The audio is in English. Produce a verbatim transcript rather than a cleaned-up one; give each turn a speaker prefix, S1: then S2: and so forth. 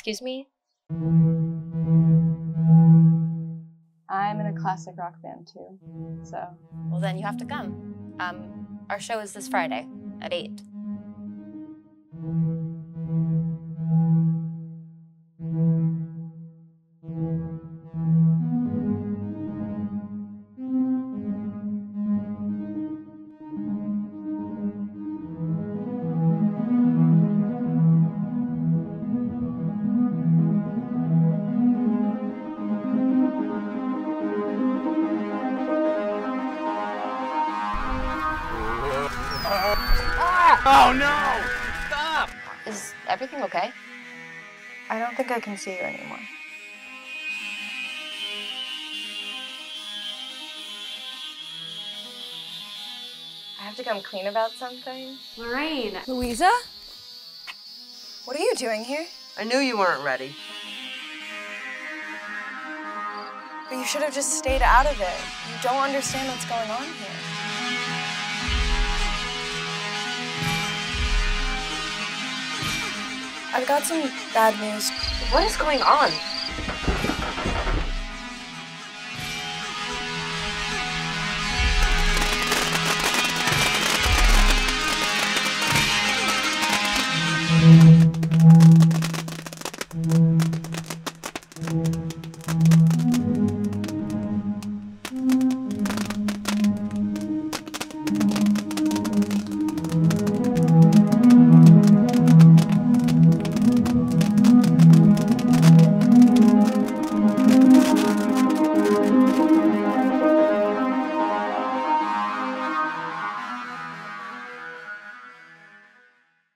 S1: Excuse me?
S2: I'm in a classic rock band too, so.
S1: Well, then you have to come. Um, our show is this Friday at eight.
S3: Oh no! Stop!
S1: Is everything okay?
S2: I don't think I can see you anymore. I have to come clean about something.
S4: Lorraine.
S5: Louisa?
S2: What are you doing here?
S6: I knew you weren't ready.
S2: But you should have just stayed out of it. You don't understand what's going on here. I've got some bad news.
S1: What is going on?